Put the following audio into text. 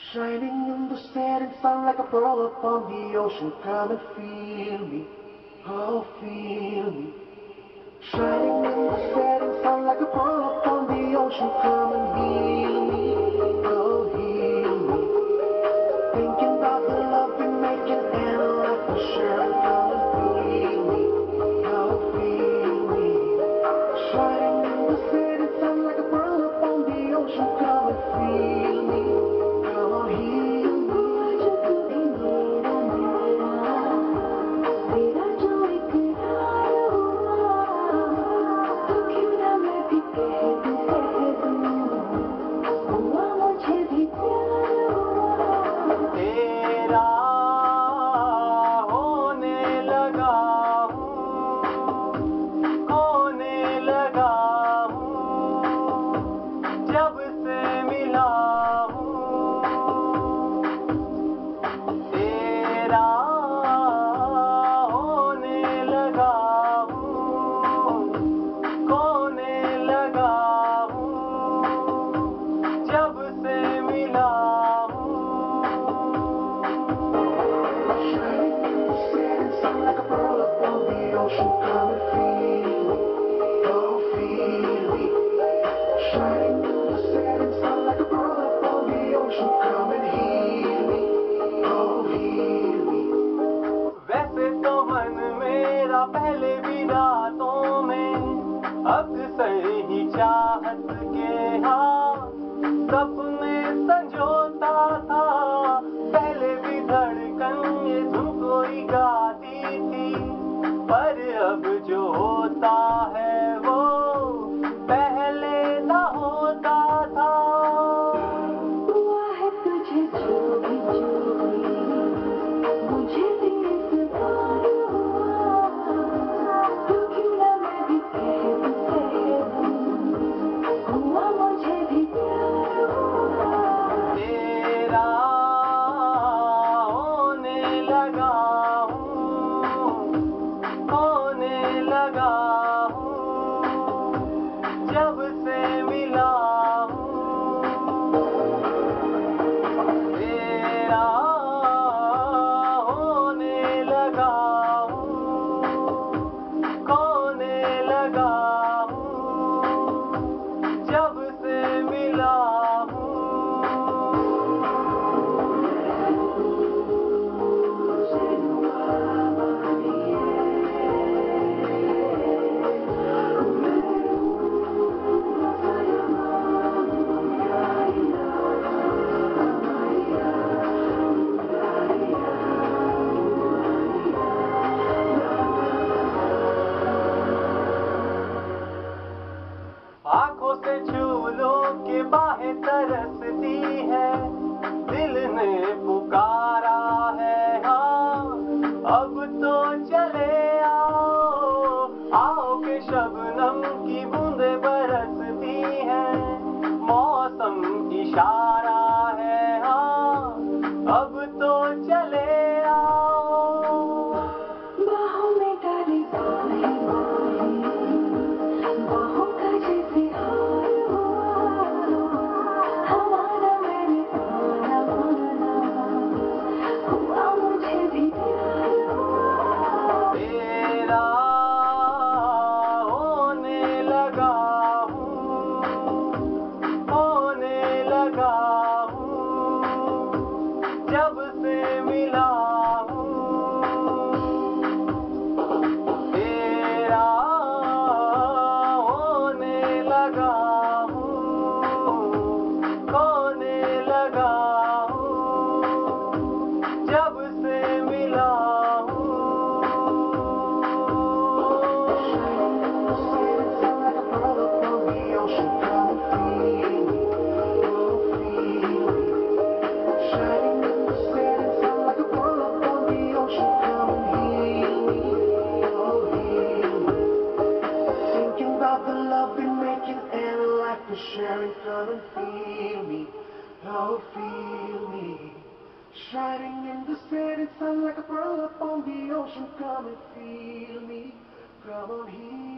Shining in the setting sun like a pearl upon the ocean. Come and feel me, oh feel me. Shining in the setting sun like a pearl upon the ocean. Come and heal me, oh heal me. Thinking about the love we're making and a life we're sharing. Come and feel me, oh feel me. Shining in the setting sun like a pearl upon the ocean. Come and feel me. पहले भी रातों में अक्सर ही चाहत के हाँ सपने संजोता था। पहले भी धड़कन ये धुन कोई गाती थी, पर अब जो होता है वो पहले ना होता था। हुआ है तुझे जो भी मुझे भी इस बार जब से मिला तेरा होने लगा खोने लगा जब से मिला आंखों से छू लो के बाहें तरसती है, दिल ने पुकारा है हाँ अब तो चले आओ। आओ के शबनम की बूंदे बरसती हैं, मौसम इशारा है हाँ अब तो चले आओ। बाहों में डाली बाहों का जैसे हार हुआ, हमारा मैंने पाना हुआ मुझे भी प्यार हुआ। तेरा होने लगा जब से मिला तेरा होने लगा खोने लगा जब से मिला Sharing, come and feel me, oh feel me. Shining in the setting sun like a pearl upon the ocean. Come and feel me, come on here.